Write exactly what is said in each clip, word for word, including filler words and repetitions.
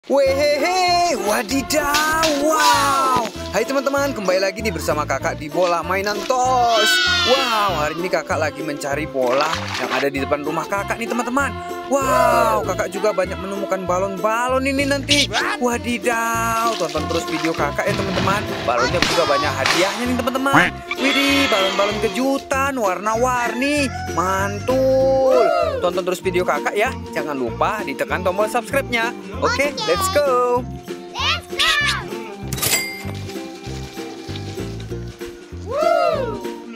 Wehehe, wadidaw, wow. Hai teman-teman, kembali lagi nih bersama kakak di Bola Mainan Tos. Wow, hari ini kakak lagi mencari bola yang ada di depan rumah kakak nih teman-teman. Wow, kakak juga banyak menemukan balon-balon ini nanti. Wadidaw, tonton terus video kakak ya teman-teman. Balonnya juga banyak hadiahnya nih teman-teman. Widih, balon-balon kejutan warna-warni, mantul. Tonton terus video kakak ya. Jangan lupa ditekan tombol subscribe-nya. Oke, let's go. Let's go. Woo.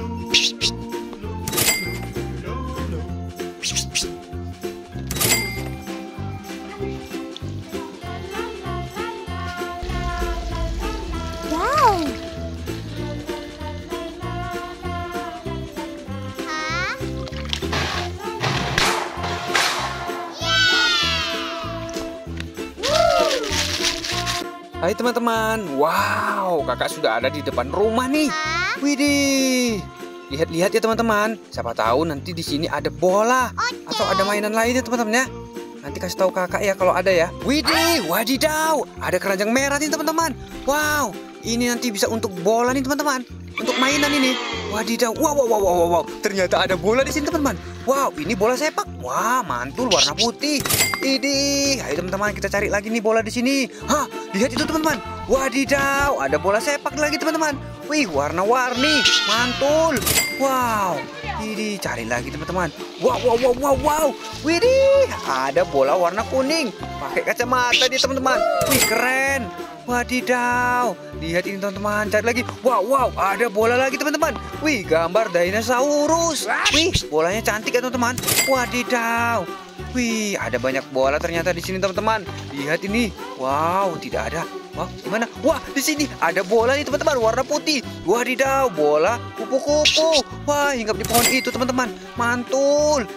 Wow. Hah? Hai teman-teman, wow, kakak sudah ada di depan rumah nih. Hah? Widih, lihat-lihat ya teman-teman. Siapa tahu nanti di sini ada bola atau ada mainan lainnya teman-teman ya. Nanti kasih tahu kakak ya kalau ada ya. Widih, wadidaw, ada keranjang merah nih teman-teman. Wow, ini nanti bisa untuk bola nih teman-teman. Untuk mainan ini. Wadidaw, wow, wow, wow, wow, wow. Ternyata ada bola di sini teman-teman. Wow, ini bola sepak. Wah, mantul warna putih. Idih, ayo teman-teman kita cari lagi nih bola di sini. Hah, lihat itu teman-teman. Wadidaw, ada bola sepak lagi teman-teman. Wih, warna-warni, mantul. Wow, ini cari lagi teman-teman. Wow, wow, wow, wow, wow. Widih, ada bola warna kuning. Pakai kacamata dia teman-teman. Wih, keren. Wadidaw, lihat ini teman-teman. Cari lagi. Wow, wow, ada bola lagi teman-teman. Wih, gambar dinosaurus. Wih, bolanya cantik ya teman-teman. Wadidaw. Wih, ada banyak bola ternyata di sini teman-teman. Lihat ini. Wow, tidak ada. Wah, gimana? Wah, di sini ada bola nih teman-teman, warna putih. Wadidaw, bola kupu-kupu. Wah, hinggap di pohon itu teman-teman. Mantul.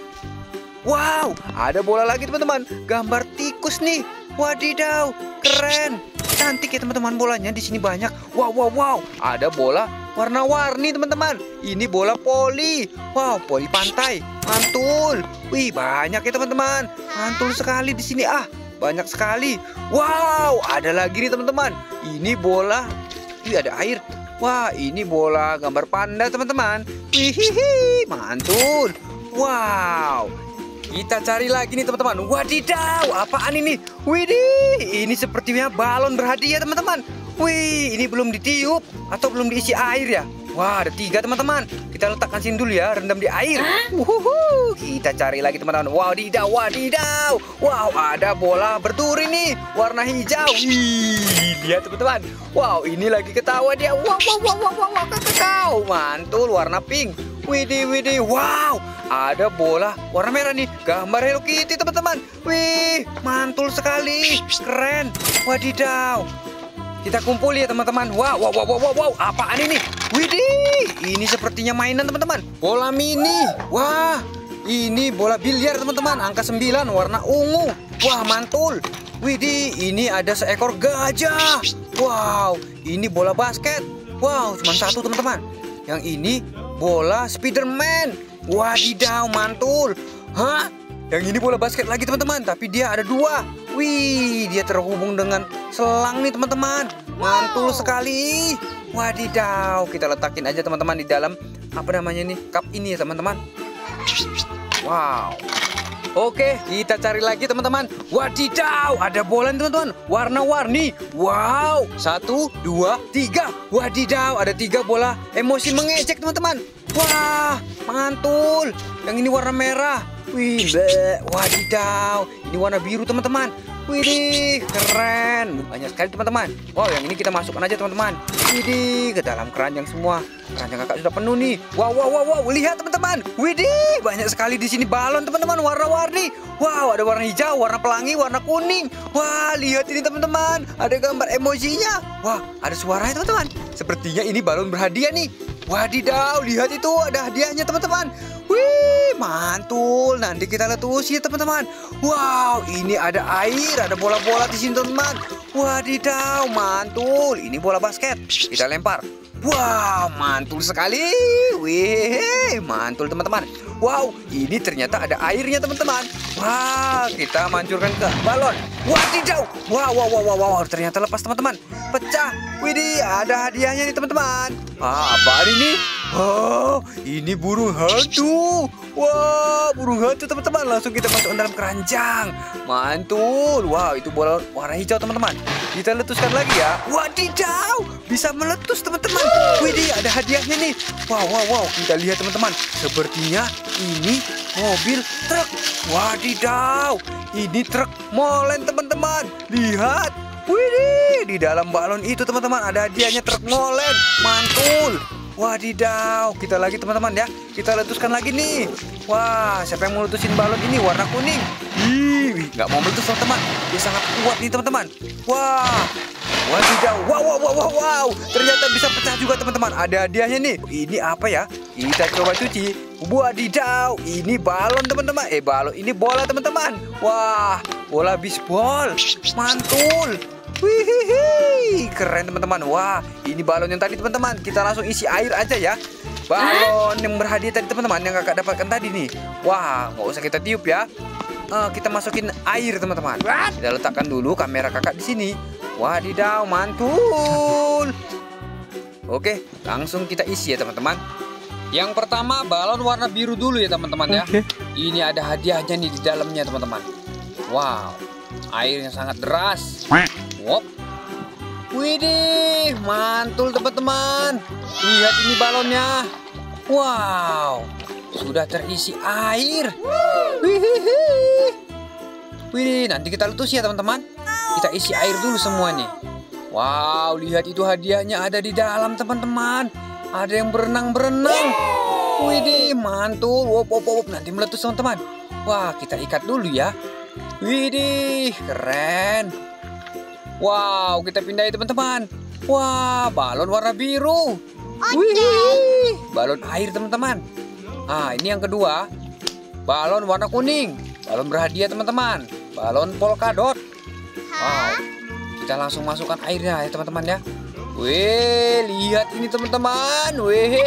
Wow, ada bola lagi teman-teman. Gambar tikus nih. Wadidaw, keren. Cantik ya teman-teman bolanya. Di sini banyak. Wow, wow, wow. Ada bola warna-warni teman-teman. Ini bola poli. Wow, poli pantai. Mantul. Wih, banyak ya teman-teman. Mantul sekali di sini ah. Banyak sekali. Wow, ada lagi nih teman-teman. Ini bola. Wih, ada air. Wah, ini bola gambar panda teman-teman. Hihihi, mantul. Wow. Kita cari lagi nih teman-teman. Wadidaw, apaan ini? Widih, ini sepertinya balon berhadiah teman-teman. Wih, ini belum ditiup atau belum diisi air ya? Wah, ada tiga teman-teman. Kita letakkan sini dulu ya, rendam di air. Uhuhu. Kita cari lagi teman-teman. Wadidaw, wadidaw. Wow, ada bola berduri nih, warna hijau. Wih, lihat teman-teman. Wow, ini lagi ketawa dia. Wow, wow, wow, wow, wow, wow, ketawa. Mantul, warna pink. Widih, widih, wow. Ada bola warna merah nih, gambar Hello Kitty teman-teman. Wih, mantul sekali, keren. Wadidaw. Kita kumpul ya teman-teman. Wow, wow, wow, wow, wow, apaan ini? Widih, ini sepertinya mainan teman-teman. Bola mini. Wah, ini bola biliar teman-teman. Angka sembilan, warna ungu. Wah, mantul. Widih, ini ada seekor gajah. Wow, ini bola basket. Wow, cuma satu teman-teman. Yang ini bola Spiderman. Wadidaw, mantul. Hah? Yang ini bola basket lagi teman-teman, tapi dia ada dua. Wih, dia terhubung dengan selang nih teman-teman. Mantul sekali. Wadidaw, kita letakin aja teman-teman di dalam apa namanya nih, cup ini ya teman-teman. Wow. Oke, kita cari lagi teman-teman. Wadidaw, ada bola nih teman-teman, warna-warni. Wow, satu, dua, tiga. Wadidaw, ada tiga bola emosi mengejek teman-teman. Wah, mantul. Yang ini warna merah. Wih, bleh. Wadidaw, ini warna biru teman-teman. Widih, keren. Banyak sekali teman-teman. Wow, yang ini kita masukkan aja teman-teman. Widih, ke dalam keranjang semua. Keranjang kakak sudah penuh nih. Wow, wow, wow, wow. Lihat teman-teman. Widih, banyak sekali di sini balon teman-teman, warna-warni. Wow, ada warna hijau, warna pelangi, warna kuning. Wah, lihat ini teman-teman. Ada gambar emosinya. Wah, ada suaranya teman-teman. Sepertinya ini balon berhadiah nih. Wadidaw, lihat itu ada hadiahnya teman-teman. Wih, mantul. Nanti kita letusin ya teman-teman. Wow, ini ada air, ada bola-bola di sini teman-teman. Wadidaw, mantul. Ini bola basket. Kita lempar. Wow, mantul sekali. Wih, mantul teman-teman. Wow, ini ternyata ada airnya teman-teman. Wah, kita mancurkan ke balon. Wadidaw. Wow, wow, wow, wow, wow. Ternyata lepas teman-teman. Pecah. Widih, ada hadiahnya nih teman-teman. Ah, apaan ini? Oh, ini burung hantu. Wah, burung hantu teman-teman. Langsung kita masuk dalam keranjang. Mantul. Wow, itu bola warna hijau teman-teman. Kita letuskan lagi ya. Wadidaw, bisa meletus teman-teman. Widih, ada hadiahnya nih. Wow, wow, wow. Kita lihat teman-teman. Sepertinya ini mobil truk. Wadidaw, ini truk molen teman-teman. Lihat. Widih, di dalam balon itu teman-teman ada hadiahnya truk molen. Mantul. Wadidaw, kita lagi teman-teman ya. Kita letuskan lagi nih. Wah, siapa yang mau letusin balon ini warna kuning? Ih, nggak mau meletus teman-teman. Dia sangat kuat nih teman-teman. Wah, wadidaw, wow, wow, wow, wow, wow. Ternyata bisa pecah juga teman-teman. Ada hadiahnya nih. Ini apa ya? Kita coba cuci. Wadidaw, ini balon teman-teman. Eh, balon, ini bola teman-teman. Wah, bola bisbol. Mantul. Wih, keren teman-teman. Wah, ini balon yang tadi teman-teman. Kita langsung isi air aja ya. Balon yang berhadiah tadi teman-teman, yang kakak dapatkan tadi nih. Wah, nggak usah kita tiup ya. Uh, kita masukin air teman-teman. Kita letakkan dulu kamera kakak di sini. Wadidaw, mantul. Oke, langsung kita isi ya teman-teman. Yang pertama balon warna biru dulu ya teman-teman ya. Ini ada hadiahnya nih di dalamnya teman-teman. Wow, air yang sangat deras. Wop. Widih, mantul teman-teman. Lihat ini balonnya. Wow, sudah terisi air. Wih, wih, nanti kita letus ya teman-teman. Kita isi air dulu semua nih. Wow, lihat itu hadiahnya ada di dalam teman-teman. Ada yang berenang-berenang. Widih, mantul. Wop, wop, wop. Nanti meletus teman-teman. Wah, kita ikat dulu ya. Widih, keren. Wow, kita pindahin teman-teman. Wah, balon warna biru. Wih, balon air teman-teman. Ah, ini yang kedua. Balon warna kuning. Balon berhadiah teman-teman. Balon polkadot. Wow, kita langsung masukkan airnya ya teman-teman ya. Wih, lihat ini teman-teman. Wih,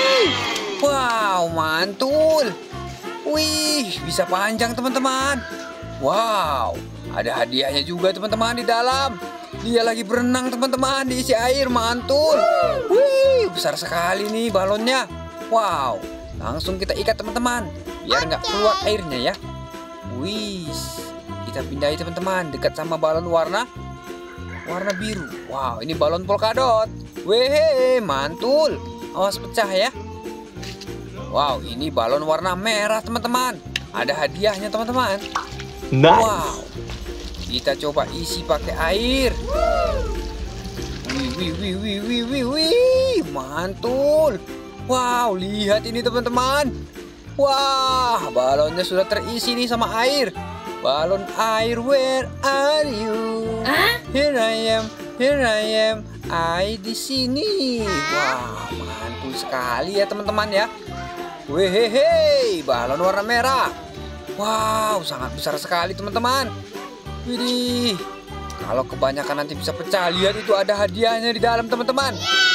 wow, mantul. Wih, bisa panjang teman-teman. Wow, ada hadiahnya juga teman-teman di dalam. Dia lagi berenang teman-teman, diisi air, mantul. Wih, besar sekali nih balonnya. Wow, langsung kita ikat teman-teman, biar nggak keluar airnya ya. Wih, kita pindahin teman-teman dekat sama balon warna warna biru. Wow, ini balon polkadot. Wih, mantul. Awas pecah ya. Wow, ini balon warna merah teman-teman. Ada hadiahnya teman-teman. Nice. Wow, kita coba isi pakai air. Wih, wih, wih, wih, wih, wih, wih, mantul. Wow, lihat ini teman-teman. Wah, balonnya sudah terisi nih sama air. Balon air, where are you? Here I am, here I am. I di sini. Wah, mantul sekali ya teman-teman ya. Wehehe, balon warna merah. Wow, sangat besar sekali teman-teman. Widih, kalau kebanyakan nanti bisa pecah. Lihat itu ada hadiahnya di dalam teman-teman.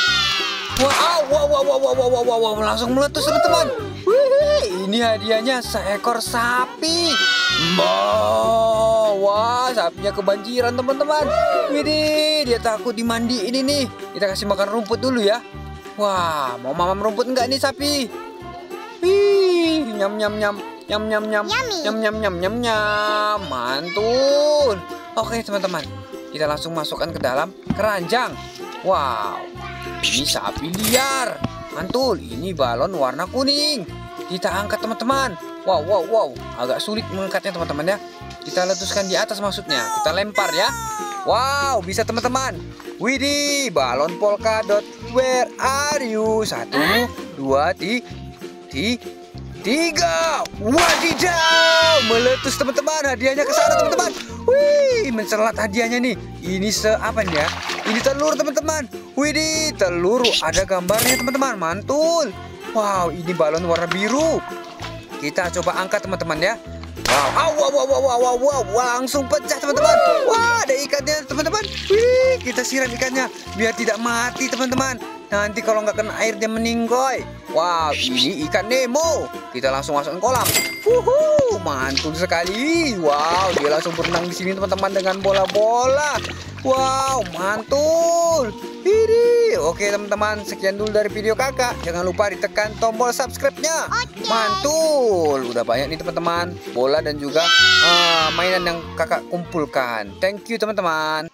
Wow, wow, wow, wow, wow, wow, wow, wow, langsung meletus teman-teman. Wih, ini hadiahnya seekor sapi. Wah, sapinya kebanjiran teman-teman. Widih, dia takut dimandi ini nih. Kita kasih makan rumput dulu ya. Wah, mau mamam rumput enggak nih sapi? Wih, nyam nyam nyam. Nyam nyam nyam. Nyam nyam nyam nyam nyam. Mantul. Oke teman-teman, kita langsung masukkan ke dalam keranjang. Wow, ini sapi liar. Mantul, ini balon warna kuning. Kita angkat teman-teman. Wow, wow, wow. Agak sulit mengangkatnya teman-teman ya. Kita letuskan di atas maksudnya. Kita lempar ya. Wow, bisa teman-teman. Widih, balon polkadot. Where are you? Satu, dua, ti, ti, tiga. Wadidaw, meletus teman-teman. Hadiahnya ke sana teman-teman. Wih, mencelat hadiahnya nih. Ini se apa nih ya? Ini telur teman-teman. Widih, telur ada gambarnya teman-teman. Mantul. Wow, ini balon warna biru. Kita coba angkat teman-teman ya. Wow, wow, wow, wow, wow, wow, wow, langsung pecah teman-teman. Wah, ada ikannya teman-teman. Wih, kita siram ikannya biar tidak mati teman-teman. Nanti kalau nggak kena air dia meninggoy. Wow, ini ikan Nemo. Kita langsung masuk ke kolam. Wuhu, mantul sekali. Wow, dia langsung berenang di sini teman-teman dengan bola-bola. Wow, mantul. Ini, oke teman-teman, sekian dulu dari video kakak. Jangan lupa ditekan tombol subscribe-nya. Mantul, udah banyak nih teman-teman, bola dan juga uh, mainan yang kakak kumpulkan. Thank you teman-teman.